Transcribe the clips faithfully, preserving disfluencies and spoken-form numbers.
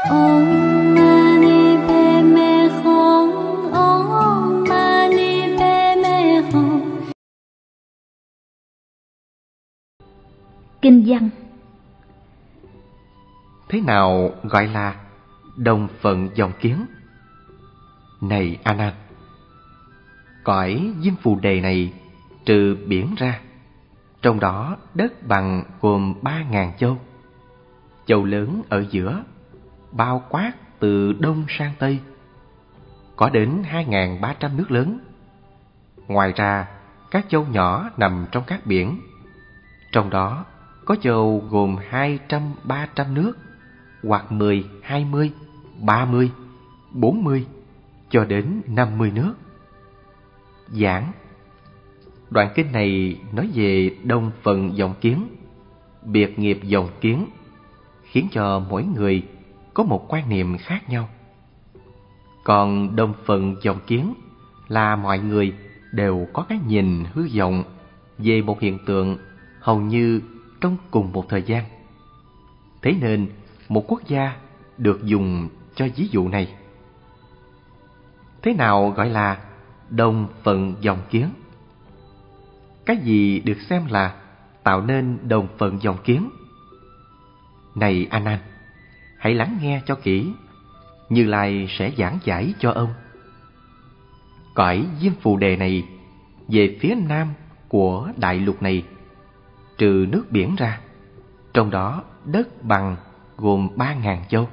Om Mani Padme Hum. Om Mani Padme Hum. Kinh văn. Thế nào gọi là đồng phận dòng kiến? Này A Nan, cõi Diêm Phù Đề này trừ biển ra, trong đó đất bằng gồm ba ngàn châu. Châu lớn ở giữa, bao quát từ đông sang tây, có đến hai ngàn ba trăm nước lớn. Ngoài ra, các châu nhỏ nằm trong các biển. Trong đó có châu gồm hai trăm, ba trăm nước, hoặc mười, hai mươi, ba mươi, bốn mươi, cho đến năm mươi nước. Giảng. Đoạn kinh này nói về đồng phận dòng kiến, biệt nghiệp dòng kiến, khiến cho mỗi người có một quan niệm khác nhau. Còn đồng phận dòng kiến là mọi người đều có cái nhìn hư vọng về một hiện tượng hầu như trong cùng một thời gian. Thế nên một quốc gia được dùng cho ví dụ này. Thế nào gọi là đồng phận dòng kiến? Cái gì được xem là tạo nên đồng phận dòng kiến? Này A Nan, hãy lắng nghe cho kỹ, Như Lai sẽ giảng giải cho ông. Cõi Diêm Phù Đề này, về phía nam của đại lục này, trừ nước biển ra, trong đó đất bằng gồm ba ngàn châu.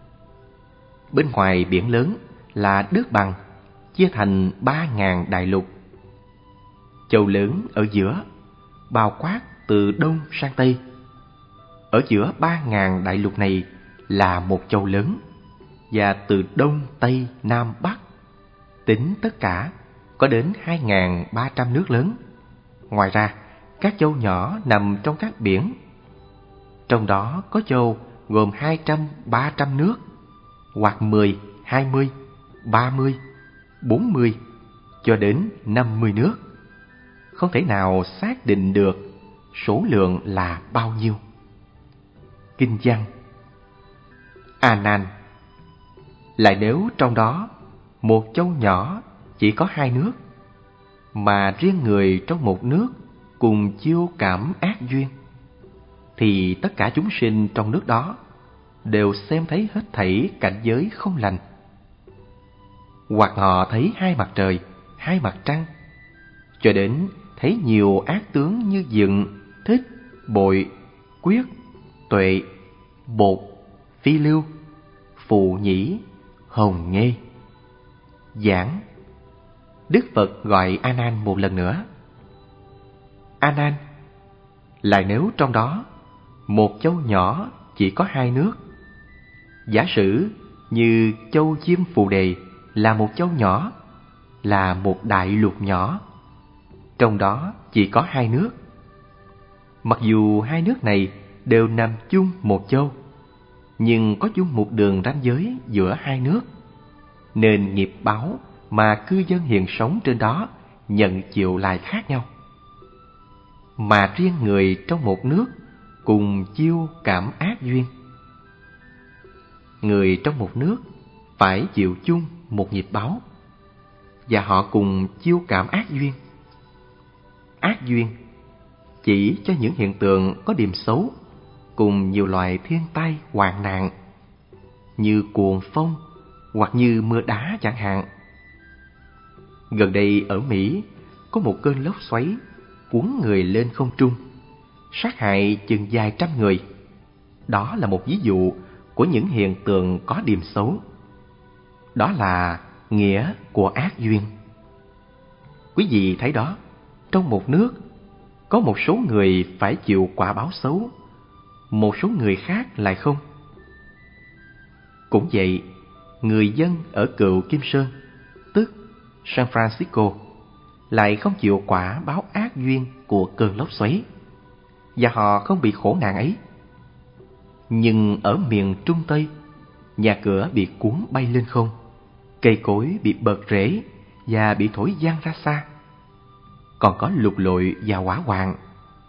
Bên ngoài biển lớn là đất bằng, chia thành ba ngàn đại lục. Châu lớn ở giữa, bao quát từ đông sang tây. Ở giữa ba ngàn đại lục này là một châu lớn, và từ đông, tây, nam, bắc, tính tất cả có đến hai ngàn ba trăm nước lớn. Ngoài ra, các châu nhỏ nằm trong các biển. Trong đó có châu gồm hai trăm, ba trăm nước, hoặc mười, hai mươi, ba mươi, bốn mươi, cho đến năm mươi nước. Không thể nào xác định được số lượng là bao nhiêu. Kinh văn. A Nan, lại nếu trong đó một châu nhỏ chỉ có hai nước, mà riêng người trong một nước cùng chiêu cảm ác duyên, thì tất cả chúng sinh trong nước đó đều xem thấy hết thảy cảnh giới không lành. Hoặc họ thấy hai mặt trời, hai mặt trăng, cho đến thấy nhiều ác tướng như giận, thích, bội, quyết, tuệ, bột, phi lưu, phù nhĩ, hồng nghê. Giảng. Đức Phật gọi A Nan một lần nữa. A Nan, lại nếu trong đó một châu nhỏ chỉ có hai nước, giả sử như châu Diêm Phù Đề là một châu nhỏ, là một đại lục nhỏ, trong đó chỉ có hai nước. Mặc dù hai nước này đều nằm chung một châu, nhưng có chung một đường ranh giới giữa hai nước, nên nghiệp báo mà cư dân hiện sống trên đó nhận chịu lại khác nhau. Mà riêng người trong một nước cùng chiêu cảm ác duyên. Người trong một nước phải chịu chung một nghiệp báo, và họ cùng chiêu cảm ác duyên. Ác duyên chỉ cho những hiện tượng có điểm xấu, cùng nhiều loại thiên tai hoạn nạn, như cuồng phong hoặc như mưa đá chẳng hạn. Gần đây ở Mỹ có một cơn lốc xoáy cuốn người lên không trung, sát hại chừng vài trăm người. Đó là một ví dụ của những hiện tượng có điểm xấu. Đó là nghĩa của ác duyên. Quý vị thấy đó, trong một nước có một số người phải chịu quả báo xấu, một số người khác lại không. Cũng vậy, người dân ở Cựu Kim Sơn, tức San Francisco, lại không chịu quả báo ác duyên của cơn lốc xoáy, và họ không bị khổ nạn ấy. Nhưng ở miền Trung Tây, nhà cửa bị cuốn bay lên không, cây cối bị bật rễ và bị thổi văng ra xa. Còn có lụt lội và hỏa hoạn.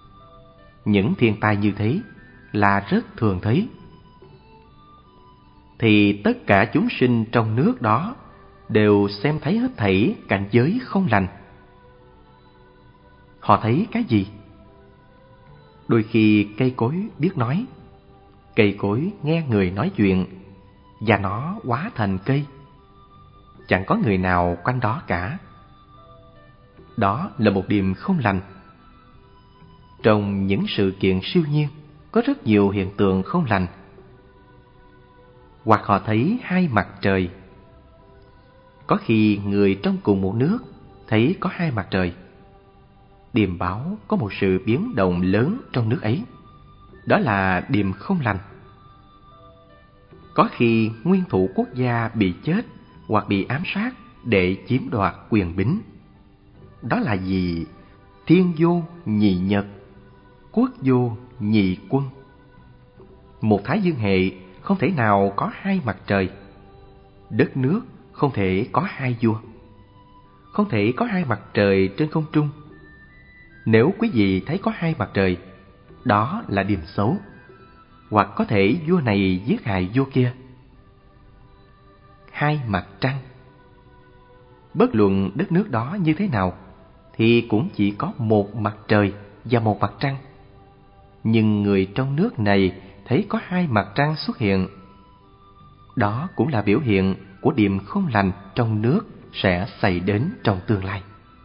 Những thiên tai như thế là rất thường thấy. thì tất cả chúng sinh trong nước đó đều xem thấy hết thảy cảnh giới không lành. Họ thấy cái gì? Đôi khi cây cối biết nói, cây cối nghe người nói chuyện và nó hóa thành cây. Chẳng có người nào quanh đó cả. Đó là một điềm không lành. Trong những sự kiện siêu nhiên có rất nhiều hiện tượng không lành. Hoặc họ thấy hai mặt trời. Có khi người trong cùng một nước thấy có hai mặt trời. Điềm báo có một sự biến động lớn trong nước ấy. Đó là điềm không lành. Có khi nguyên thủ quốc gia bị chết hoặc bị ám sát để chiếm đoạt quyền bính. Đó là gì? Thiên vô nhị nhật, quốc vô nhị quân. Một thái dương hệ không thể nào có hai mặt trời. Đất nước không thể có hai vua. Không thể có hai mặt trời trên không trung. Nếu quý vị thấy có hai mặt trời, đó là điềm xấu. Hoặc có thể vua này giết hại vua kia. Hai mặt trăng. Bất luận đất nước đó như thế nào thì cũng chỉ có một mặt trời và một mặt trăng. Nhưng người trong nước này thấy có hai mặt trăng xuất hiện. Đó cũng là biểu hiện của điềm không lành trong nước sẽ xảy đến trong tương lai.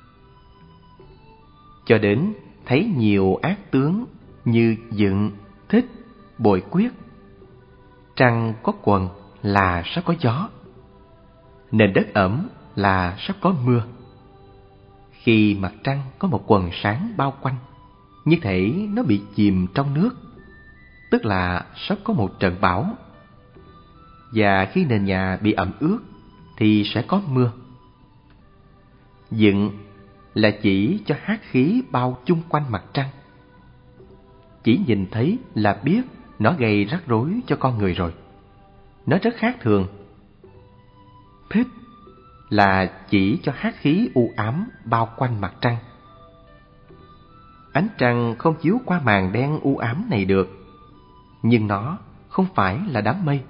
Cho đến thấy nhiều ác tướng như Dựng, Thích, Bội Quyết. Trăng có quầng là sắp có gió. Nền đất ẩm là sắp có mưa. Khi mặt trăng có một quầng sáng bao quanh, như thể nó bị chìm trong nước, tức là sắp có một trận bão. Và khi nền nhà bị ẩm ướt thì sẽ có mưa. Dựng là chỉ cho hắc khí bao chung quanh mặt trăng. Chỉ nhìn thấy là biết nó gây rắc rối cho con người rồi. Nó rất khác thường. Thích là chỉ cho hắc khí u ám bao quanh mặt trăng. Ánh trăng không chiếu qua màn đen u ám này được, nhưng nó không phải là đám mây.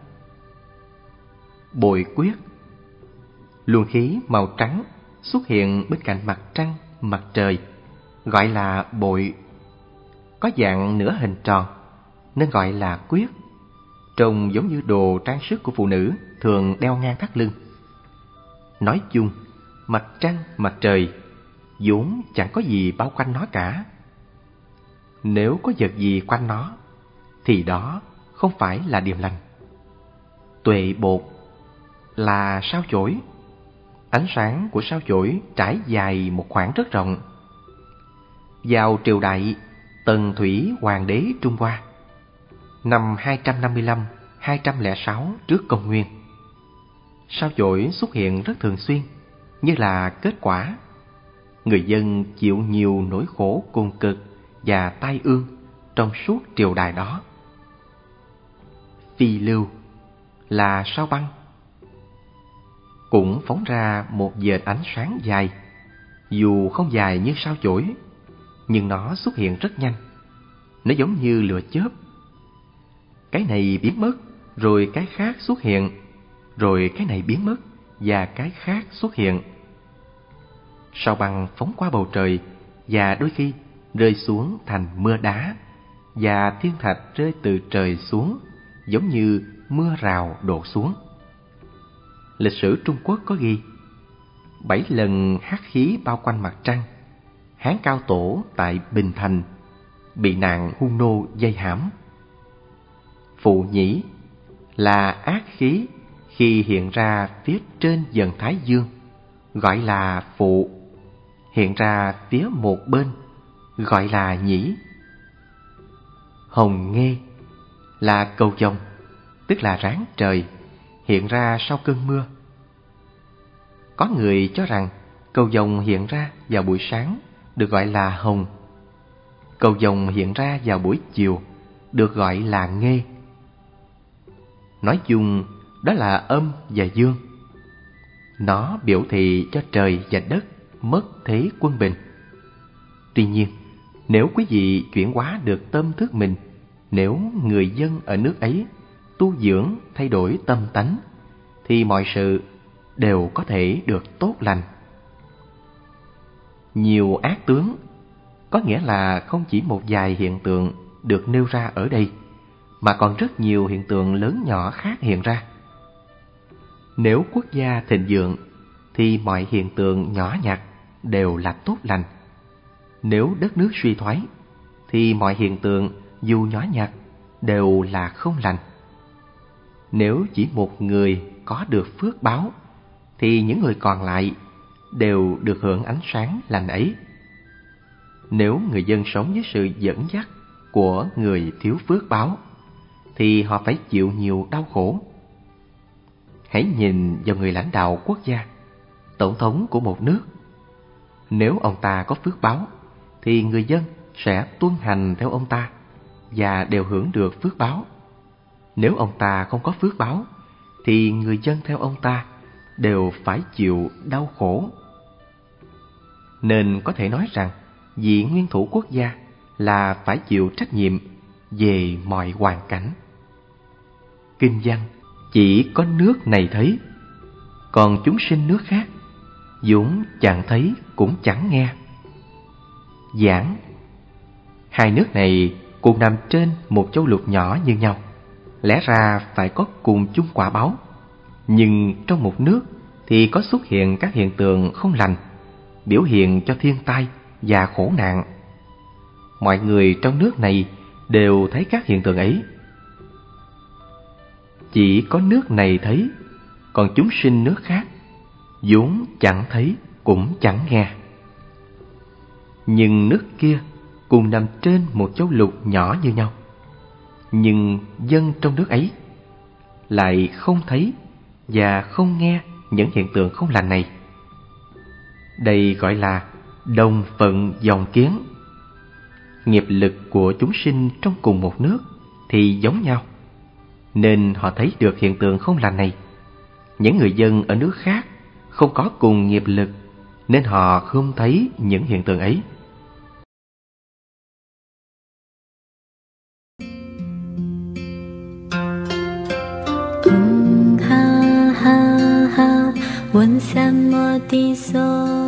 Bội Quyết, luồng khí màu trắng xuất hiện bên cạnh mặt trăng, mặt trời, gọi là bội. Có dạng nửa hình tròn nên gọi là quyết. Trông giống như đồ trang sức của phụ nữ thường đeo ngang thắt lưng. Nói chung, mặt trăng, mặt trời vốn chẳng có gì bao quanh nó cả. Nếu có vật gì quanh nó thì đó không phải là điềm lành. Tuệ bột là sao chổi. Ánh sáng của sao chổi trải dài một khoảng rất rộng. Vào triều đại Tần Thủy Hoàng đế Trung Hoa, năm hai trăm năm mươi lăm đến hai trăm lẻ sáu trước công nguyên, sao chổi xuất hiện rất thường xuyên. Như là kết quả, người dân chịu nhiều nỗi khổ cùng cực và tai ương trong suốt triều đại đó. Phi lưu là sao băng, cũng phóng ra một vệt ánh sáng dài. Dù không dài như sao chổi, nhưng nó xuất hiện rất nhanh. Nó giống như lửa chớp. Cái này biến mất, rồi cái khác xuất hiện, rồi cái này biến mất và cái khác xuất hiện. Sao băng phóng qua bầu trời và đôi khi rơi xuống thành mưa đá, và thiên thạch rơi từ trời xuống giống như mưa rào đổ xuống. Lịch sử Trung Quốc có ghi bảy lần hắc khí bao quanh mặt trăng. Hán Cao Tổ tại Bình Thành bị nạn hung nô dây hãm. Phụ nhĩ là ác khí khi hiện ra phía trên dần Thái Dương, gọi là phụ. Hiện ra phía một bên, gọi là nhĩ. Hồng nghê là cầu vồng, tức là ráng trời, hiện ra sau cơn mưa. Có người cho rằng cầu vồng hiện ra vào buổi sáng được gọi là hồng. Cầu vồng hiện ra vào buổi chiều được gọi là nghê. Nói chung, đó là âm và dương. Nó biểu thị cho trời và đất mất thế quân bình. Tuy nhiên, nếu quý vị chuyển hóa được tâm thức mình, nếu người dân ở nước ấy tu dưỡng, thay đổi tâm tánh, thì mọi sự đều có thể được tốt lành. Nhiều ác tướng có nghĩa là không chỉ một vài hiện tượng được nêu ra ở đây, mà còn rất nhiều hiện tượng lớn nhỏ khác hiện ra. Nếu quốc gia thịnh vượng thì mọi hiện tượng nhỏ nhặt đều là tốt lành. Nếu đất nước suy thoái thì mọi hiện tượng dù nhỏ nhặt đều là không lành. Nếu chỉ một người có được phước báo thì những người còn lại đều được hưởng ánh sáng lành ấy. Nếu người dân sống dưới sự dẫn dắt của người thiếu phước báo thì họ phải chịu nhiều đau khổ. Hãy nhìn vào người lãnh đạo quốc gia, tổng thống của một nước. Nếu ông ta có phước báo thì người dân sẽ tuân hành theo ông ta và đều hưởng được phước báo. Nếu ông ta không có phước báo thì người dân theo ông ta đều phải chịu đau khổ. Nên có thể nói rằng vị nguyên thủ quốc gia là phải chịu trách nhiệm về mọi hoàn cảnh. Kinh văn chỉ có nước này thấy, còn chúng sinh nước khác vốn chẳng thấy cũng chẳng nghe. Giảng hai nước này cùng nằm trên một châu lục nhỏ như nhau, lẽ ra phải có cùng chung quả báo, nhưng trong một nước thì có xuất hiện các hiện tượng không lành, biểu hiện cho thiên tai và khổ nạn. Mọi người trong nước này đều thấy các hiện tượng ấy. Chỉ có nước này thấy, còn chúng sinh nước khác vốn chẳng thấy cũng chẳng nghe. Nhưng nước kia cùng nằm trên một châu lục nhỏ như nhau, nhưng dân trong nước ấy lại không thấy và không nghe những hiện tượng không lành này. Đây gọi là đồng phận dòng kiến. Nghiệp lực của chúng sinh trong cùng một nước thì giống nhau, nên họ thấy được hiện tượng không lành này. Những người dân ở nước khác không có cùng nghiệp lực, nên họ không thấy những hiện tượng ấy. Ha ha ha, 问三摩地所